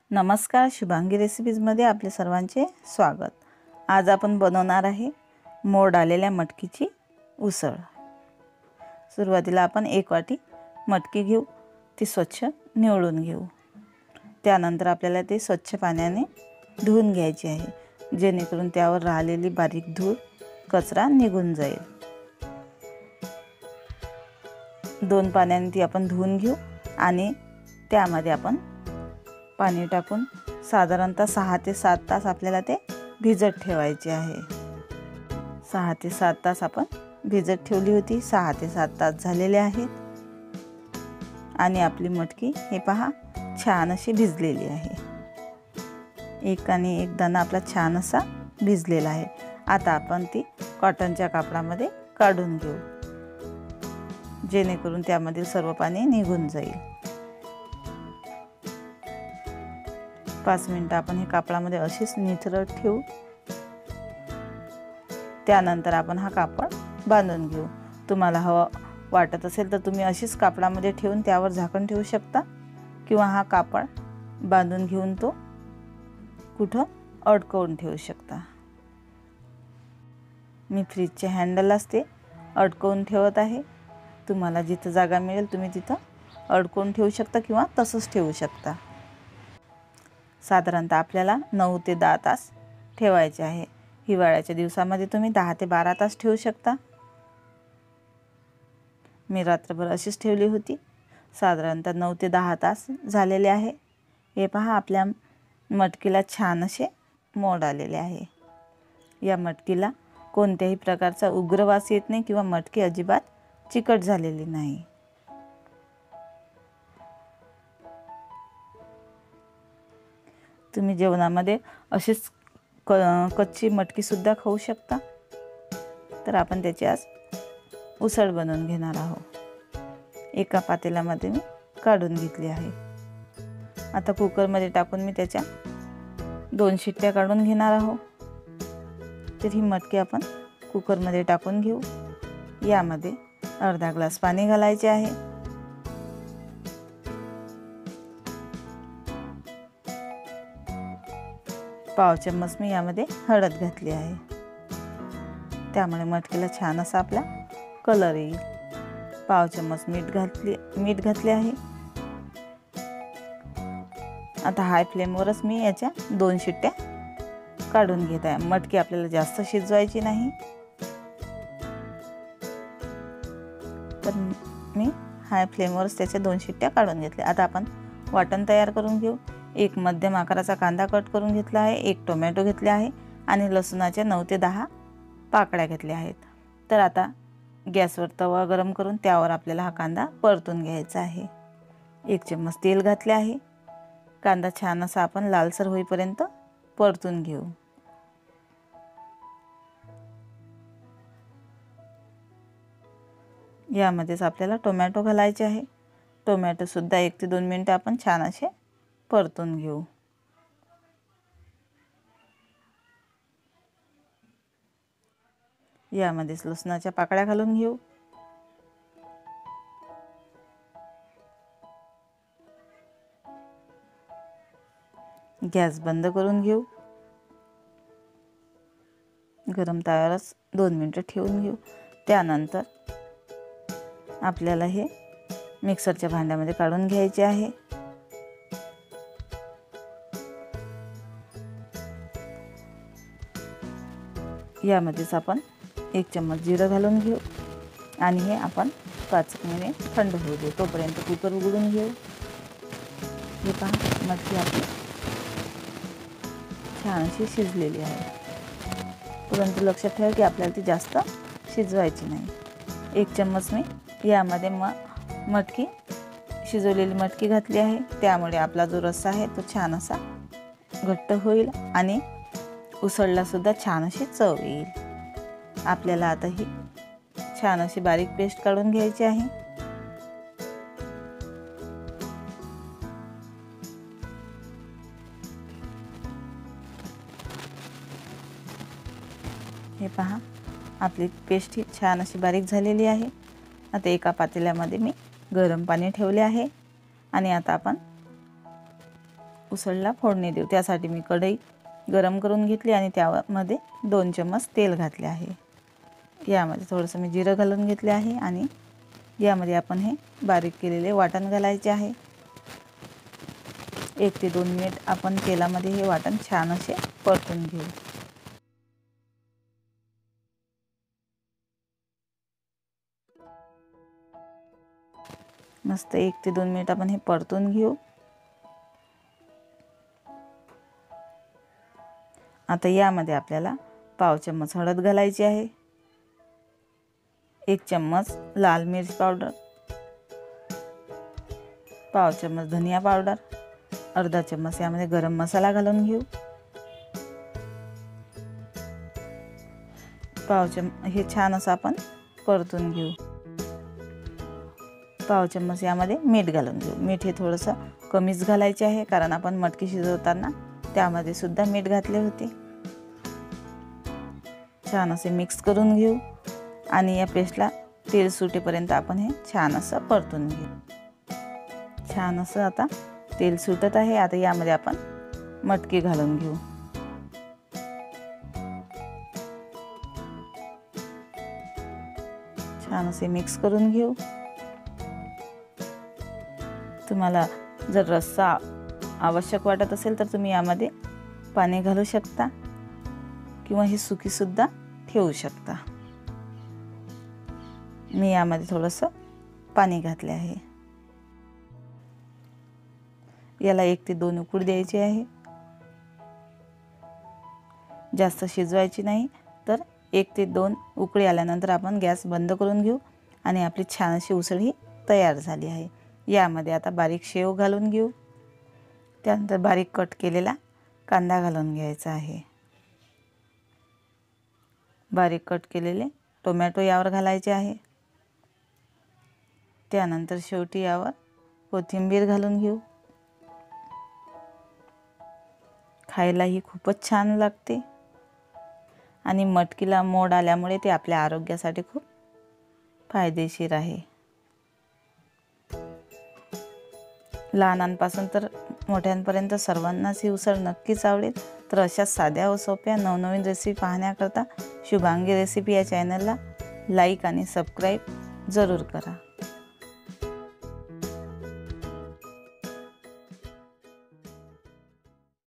नमस्कार, शुभांगी रेसिपीजमध्ये आपले सर्वांचे स्वागत। आज आपण बनवणार आहे मोड आलेल्या मटकीची उसळ। सुरुवातीला आपण 1 वाटी मटकी घेऊ, ती स्वच्छ निवडून घेऊ। त्यानंतर आपल्याला ते स्वच्छ पाण्याने धुवून घ्यायचे आहे, जेणेकरून त्यावर राहिलेली बारीक धूळ कचरा निघून जाईल। 2 पाण्याने ती आपण धुवून घेऊ आणि त्यामध्ये आपण पाणी टाकून साधारणतः 6 ते 7 तास आपल्याला ते भिजत ठेवायचे आहे। 6 ते 7 तास आपण भिजत ठेवली होती। 6 ते 7 तास झालेले आहेत आणि आपली मटकी हे पहा छान अशी भिजलेली आहे। एक आणि एक दाणा आपला छान असा भिजलेला आहे। आता आपण ती कॉटनच्या कापडामध्ये काढून घेऊ, जेणेकरून त्यामधील सर्व पाणी निघून जाईल। 5 मिनिटं आपण हे कापडामध्ये अशीच निथरत ठेवू। त्यानंतर आपण हा कापड बांधून घेऊ। तुम्हाला हवं वाटत असेल तर तुम्ही अशीच कापडामध्ये ठेवून त्यावर झाकण ठेवू शकता, किंवा हा कापड बांधून घेऊन तो कुठं अडकवून ठेवू शकता। मी फ्रीजचे हँडललाच ते अडकवून ठेवत आहे। तुम्हाला जिथं जागा मिळेल तुम्ही तिथं अडकवून ठेवू शकता किंवा तसंच ठेवू शकता। साधारणतः आपल्याला 9 ते 10 तास ठेवायचे आहे। हिवाळ्याच्या दिवसामध्ये तुम्ही 10 ते 12 तास ठेवू शकता। मी रात्रभर अशीच ठेवली होती। साधारणतः 9 ते 10 तास झालेले आहे। हे पहा आपल्या मटकीला छान असे मोड आलेले आहे। या मटकीला कोणत्याही प्रकारचा उग्र वास येत नाही किंवा मटकी अजिबात चिकट झालेली नाही। तुम्ही जेवणामध्ये अशीच कच्ची मटकी सुद्धा खाऊ शकता। तर आपण त्याची आज उसळ बनवून घेणार आहोत। एका पातेल्यामध्ये मी काढून घेतली आहे। आता कुकरमध्ये टाकून मी त्याच्या 2 शिट्ट्या काढून घेणार आहोत। तर ही मटकी आपण कुकरमध्ये टाकून घेऊ। यामध्ये अर्धा ग्लास पाणी घालायचे आहे। पाव चम्मच मी यामध्ये हळद घातली आहे, त्यामुळे मटकीला छान असा आपला कलर येईल। पाव चम्मच मीठ घातले आहे। आता हाय फ्लेमवरच मी याच्या 2 शिट्ट्या काढून घेत आहे। मटकी आपल्याला जास्त शिजवायची नाही, तर मी हाय फ्लेमवरच त्याच्या 2 शिट्ट्या काढून घेतल्या। आता आपण वाटण तयार करून घेऊ। एक मध्यम आकाराचा कांदा कट करून घेतला आहे, 1 टोमॅटो घेतले आहे आणि लसूणाच्या 9 ते 10 पाकळ्या घेतल्या आहेत। तर आता गॅसवर तवा गरम करून त्यावर आपल्याला हा कांदा परतून घ्यायचा आहे। 1 चम्मच तेल घातले आहे। कांदा छान असा आपण लालसर होईपर्यंत परतून घेऊ। यामध्येच आपल्याला टोमॅटो घालायचे आहे। टोमॅटो सुद्धा 1 ते 2 मिनिटं आपण छान असे परतून घेऊ। यामध्येच लसणाच्या पाकळ्या घालून घेऊ। गॅस बंद करून घेऊ। गरम तव्यावरच 2 मिनिटं ठेवून घेऊ। त्यानंतर आपल्याला हे मिक्सरच्या भांड्यामध्ये काढून घ्यायचे आहे। यामध्येच आपण 1 चम्मच जिरं घालून घेऊ आणि हे आपण 5 मिनिट थंड होऊ देऊ। तोपर्यंत कुकर उघडून घेऊ। हे पहा मटकी आपली छान अशी शिजलेली आहे, परंतु लक्षात ठेवा की आपल्याला ती जास्त शिजवायची नाही। 1 चम्मच मी यामध्ये मटकी शिजवलेली मटकी घातली आहे, त्यामुळे आपला जो रस्सा आहे तो छान असा घट्ट होईल आणि उसळला सुद्धा छान अशी चव येईल। आपल्याला आता ही छान अशी बारीक पेस्ट काढून घ्यायची आहे। हे पहा आपली पेस्ट ही छान अशी बारीक झालेली आहे। आता एका पातेल्यामध्ये मी गरम पाणी ठेवले आहे आणि आता आपण उसळला फोडणी देऊ। त्यासाठी मी कढई गरम करून घेतली आणि त्यामध्ये 2 चम्मच तेल घातले आहे। यामध्ये थोडंसं मी जिरं घालून घेतले आहे आणि यामध्ये आपण हे बारीक केलेले वाटण घालायचे आहे। 1 ते 2 मिनिट आपण तेलामध्ये हे वाटण छान असे परतून घेऊ। मस्त 1 ते 2 मिनिट आपण हे परतून घेऊ। आता यामध्ये आपल्याला पाव चम्मच हळद घालायची आहे, 1 चम्मच लाल मिर्च पावडर, पाव चम्मच धनिया पावडर, अर्धा चम्मच यामध्ये गरम मसाला घालून घेऊ। हे छान असं आपण परतून घेऊ। पाव चम्मच यामध्ये मीठ घालून घेऊ। मीठ हे थोडंसं कमीच घालायचे आहे, कारण आपण मटकी शिजवताना त्यामध्ये सुद्धा मीठ घातले होते। छान असे मिक्स करून घेऊ आणि या पेस्टला तेल सुटेपर्यंत आपण हे छान असं परतून घेऊ। छान असं आता तेल सुटत आहे। आता यामध्ये आपण मटकी घालून घेऊ। छान असे मिक्स करून घेऊ। तुम्हाला जर रस्सा आवश्यक वाटत असेल तर तुम्ही यामध्ये पाणी घालू शकता किंवा ही सुकी सुद्धा ठेवू शकता। मी यामध्ये थोडंसं पाणी घातले आहे। याला 1 ते 2 उकळी द्यायची आहे, जास्त शिजवायची नाही। तर 1 ते 2 उकळी आल्यानंतर आपण गॅस बंद करून घेऊ आणि आपली छान अशी उसळ ही तयार झाली आहे। यामध्ये आता बारीक शेव घालून घेऊ, त्यानंतर बारीक कट केलेला कांदा घालून घ्यायचा आहे, बारीक कट केलेले टोमॅटो यावर घालायचे आहे, त्यानंतर शेवटी यावर कोथिंबीर घालून घेऊ। खायला ही खूपच छान लागते आणि मटकीला मोड आल्यामुळे ते आपल्या आरोग्यासाठी खूप फायदेशीर आहे। लहानांपासून तर मोठ्यांपर्यंत सर्वांनाच ही उसळ नक्कीच आवडेल। तर अशा साध्या व सोप्या नवनवीन रेसिपी पाहण्याकरता शुभांगी रेसिपी या चॅनलला लाईक आणि सबस्क्राईब जरूर करा।